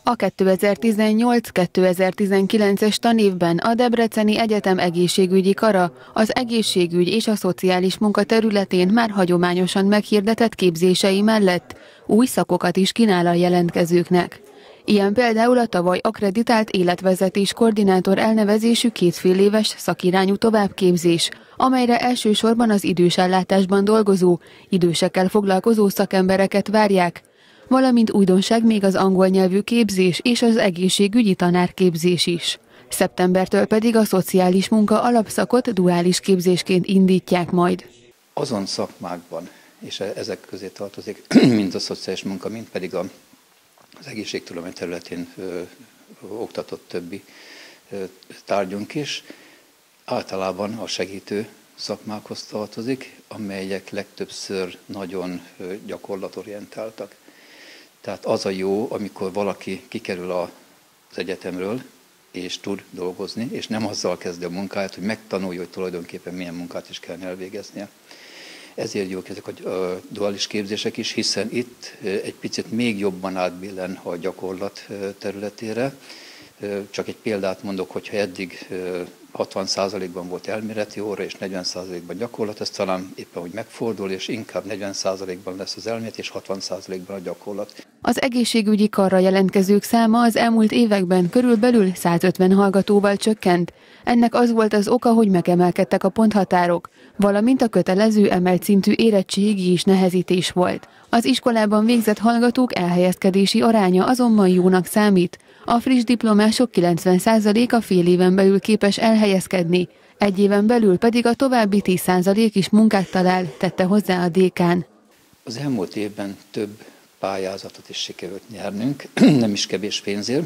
A 2018-2019-es tanévben a Debreceni Egyetem egészségügyi kara az egészségügy és a szociális munka területén már hagyományosan meghirdetett képzései mellett új szakokat is kínál a jelentkezőknek. Ilyen például a tavaly akkreditált életvezetés koordinátor elnevezésű 2 féléves szakirányú továbbképzés, amelyre elsősorban az idősellátásban dolgozó, idősekkel foglalkozó szakembereket várják, valamint újdonság még az angol nyelvű képzés és az egészségügyi tanárképzés is. Szeptembertől pedig a szociális munka alapszakot duális képzésként indítják majd. Azon szakmákban, és ezek közé tartozik mind a szociális munka, mind pedig az egészségtudomány területén oktatott többi tárgyunk is, általában a segítő szakmákhoz tartozik, amelyek legtöbbször nagyon gyakorlatorientáltak. Tehát az a jó, amikor valaki kikerül az egyetemről, és tud dolgozni, és nem azzal kezdi a munkáját, hogy megtanulja, hogy tulajdonképpen milyen munkát is kell elvégeznie. Ezért jók ezek a duális képzések is, hiszen itt egy picit még jobban átbillen a gyakorlat területére. Csak egy példát mondok, hogyha eddig 60%-ban volt elméleti óra, és 40%-ban gyakorlat, ez talán éppen úgy megfordul, és inkább 40%-ban lesz az elmélet, és 60%-ban a gyakorlat. Az egészségügyi karra jelentkezők száma az elmúlt években körülbelül 150 hallgatóval csökkent. Ennek az volt az oka, hogy megemelkedtek a ponthatárok, valamint a kötelező emelt szintű érettségi is nehezítés volt. Az iskolában végzett hallgatók elhelyezkedési aránya azonban jónak számít. A friss diplomások 90%-a fél éven belül képes elhelyezkedni, egy éven belül pedig a további 10% is munkát talál, tette hozzá a dékán. Az elmúlt évben több pályázatot is sikerült nyernünk, nem is kevés pénzért.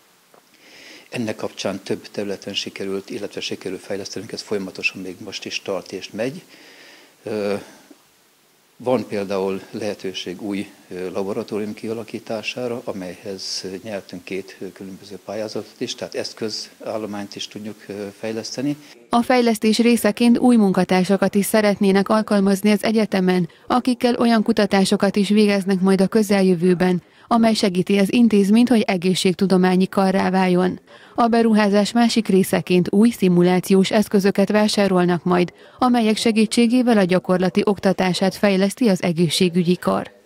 Ennek kapcsán több területen sikerült, illetve sikerült fejlesztenünk, ez folyamatosan még most is tart és megy. Van például lehetőség új laboratórium kialakítására, amelyhez nyertünk 2 különböző pályázatot is, tehát eszközállományt is tudjuk fejleszteni. A fejlesztés részeként új munkatársakat is szeretnének alkalmazni az egyetemen, akikkel olyan kutatásokat is végeznek majd a közeljövőben, amely segíti az intézményt, hogy egészségtudományi karrá váljon. A beruházás másik részeként új szimulációs eszközöket vásárolnak majd, amelyek segítségével a gyakorlati oktatását fejleszti az egészségügyi kar.